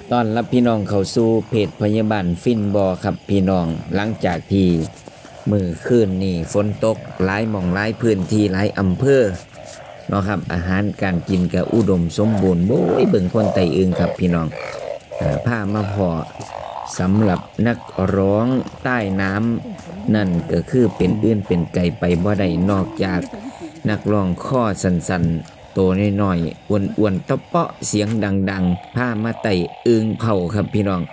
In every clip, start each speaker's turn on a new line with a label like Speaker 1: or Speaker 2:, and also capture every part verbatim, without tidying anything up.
Speaker 1: ตอนรับพี่น้องเข้าสู่เพจพยาบาลฟินบอครับพี่น้องหลังจากที่มือคืนนี่ฝนตกหลายหม่องหลายพื้นที่หลายอำเภอเนาะครับอาหารการกินก็อุดมสมบูรณ์โบ้ยเบิ่งคนไตอึงครับพี่น้องอ่าพามาพอสำหรับนักร้องใต้น้ำนั่นก็คือเป็นอื่นเป็นไก่ไปบ่ได้นอกจากนักร้องข้อสันๆโตน้อยๆอ้วนๆตะเปาะเสียงดังๆพามาไต่อึงเผาครับพี่น้อง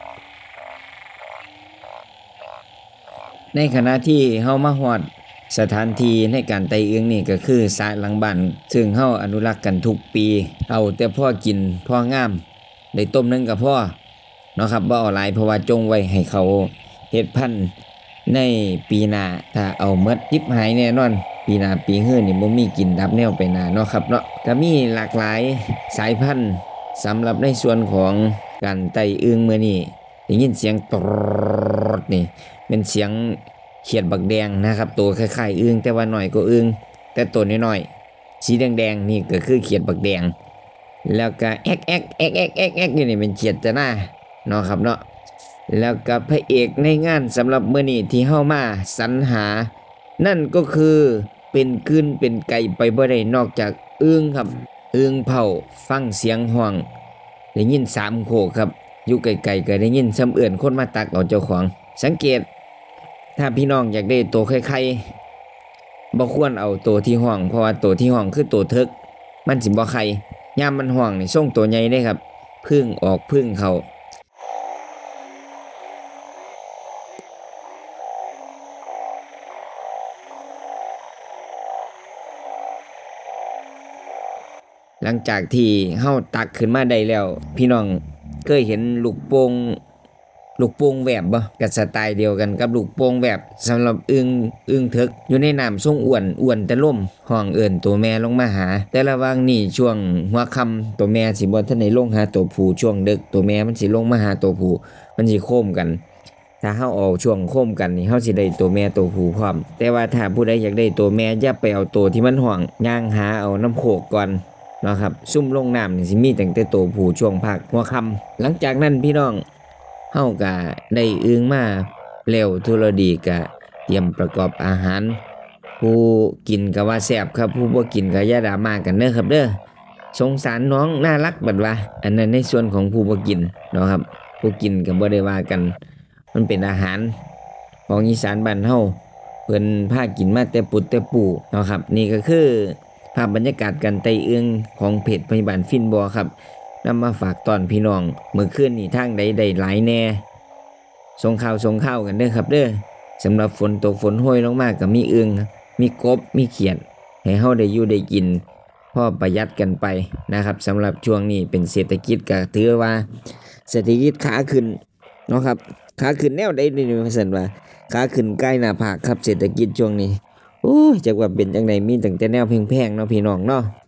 Speaker 1: ในขณะที่เฮามาฮอดสถานที่ในการไต่อึงนี่ก็คือสระหลังบ้านซึ่งเฮาอนุรักษ์กันทุกปีเอาแต่พ่อกินพ่องามได้ต้มนึงกับพ่อเนาะครับบ่เอาหลายเพราะว่าจงไว้ให้เขาเฮ็ดพันธุ์ในปีหน้าถ้าเอาหมดยิบหายแน่นอนปีหน้าปีฮื้อนี่บ่มีกินดับแนวไปหน้าเนาะครับเนาะก็มีหลากหลายสายพันธุ์สำหรับในส่วนของการไต่อึงมื้อนี้ได้ยินเสียงตรดนี่เป็นเสียงเขียดบักแดงนะครับตัวคล้ายๆอึงแต่ว่าน้อยกว่าอึงแต่ตัวน้อยๆสีแดงๆนี่ก็คือเขียดบักแดงแล้วก็แอ๊กแอ๊กแอ๊กแอ๊กแอ๊กแอ๊กนี่นี่เป็นเขียดจะหน้าเนาะครับเนาะแล้วก็พระเอกในงานสำหรับมื้อนี้ที่เฮามาสรรหานั่นก็คือเป็นคืนเป็นไก่ไปบ่ได้นอกจากอึ้งครับอึ้งเผาฟังเสียงห้องได้ยินสามโคกครับอยู่ไกลๆก็ได้ยินซ้ำเอื่นคนมาตักเอาเจ้าของสังเกตถ้าพี่น้องอยากได้ตัวไข่ๆบ่ควรเอาตัวที่ห้องเพราะว่าตัวที่ห้องคือตัวเทิกมันสิบ่ไข่ยามมันห้องนี่ส่งตัวใหญ่เด้ครับพึ่งออกพึ่งเข้าหลังจากที่เฮาตักขึ้นมาได้แล้วพี่น้องเคยเห็นลูกโป่งลูกโป่งแวบบ่กับสไตล์เดียวกันกับลูกโป่งแวบสำหรับอึ่งอึ่งเถิกอยู่ในน้ำทรงอ้วนอ้วนแต่ล่มห้องเอิ้นตัวแม่ลงมาหาแต่ระหว่างนี้ช่วงหัวค่ำตัวแม่สิบ่ทันได้ลงหาตัวผู้ช่วงดึกตัวแม่มันสิลงมาหาตัวผู้มันสิโค้มกันถ้าเฮาเอาช่วงโค้มกันนี่เฮาสิได้ตัวแม่ตัวผู้พร้อมแต่ว่าถ้าผู้ใดอยากได้ตัวแม่อย่าไปเอาตัวที่มันห้องย่างหาเอาน้ำโขกก่อนเนาะครับซุ่มลงน้ำนี่สิมีตั้งแต่ตัวผู้ช่วงภาคหัวค่ำหลังจากนั้นพี่น้องเฮาก็ได้อึ่งมาแล้วทุรดีก็เตรียมประกอบอาหารผู้กินก็ว่าแซ่บครับผู้บ่กินก็อย่าดราม่ากันเด้อครับเด้อสงสารน้องน่ารักบัดว่าอันนั้นในส่วนของผู้บ่กินเนาะครับผู้กินก็บ่ได้ว่ากันมันเป็นอาหารของอีสานบ้านเฮาเพิ่นพากินมาแต่ปุดแต่ปูเนาะครับนี่ก็คือภาพบรรยากาศการไต่อึ่งของเพจพยาบาลฟินบอครับนำมาฝากตอนพี่น้องเมื่อคืนนี้ทางใดได้หลายแน่ส่งข่าวส่งข่าวกันเด้อครับเด้อสำหรับฝนตกฝนโห้ยลงมาก็มีอึ่งมีกบมีเขียดให้เฮาได้อยู่ได้กินพอประหยัดกันไปนะครับสำหรับช่วงนี้เป็นเศรษฐกิจก็ถือว่าเศรษฐกิจขาขึ้นเนาะครับขาขึ้นแนวใดนี่ว่าซั่นว่าขาขึ้นใกล้หน้าผากครับเศรษฐกิจช่วงนี้โอ้ยจักว่าเป็นจังได๋มีตั้งแต่แนวแพงๆเนาะพี่น้องเนาะ